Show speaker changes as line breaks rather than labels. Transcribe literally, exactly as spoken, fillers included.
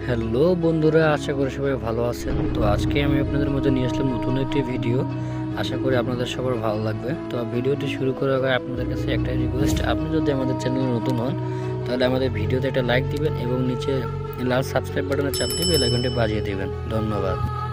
Hello বন্ধুরা, আশা করি সবাই ভালো আছেন। তো আজকে আমি আপনাদের মধ্যে নিয়ে আসলাম নতুন একটি ভিডিও। আশা করি আপনাদের সবার ভালো লাগবে। তো ভিডিওটি শুরু করার আগে আপনাদের কাছে একটাই রিকোয়েস্ট, আপনি যদি আমাদের চ্যানেলে নতুন হন তাহলে আমাদের ভিডিওতে একটা লাইক দিবেন এবং নিচে লাল সাবস্ক্রাইব বাটনে চাপ দিয়ে বেল আইকনটি বাজিয়ে দিবেন। ধন্যবাদ।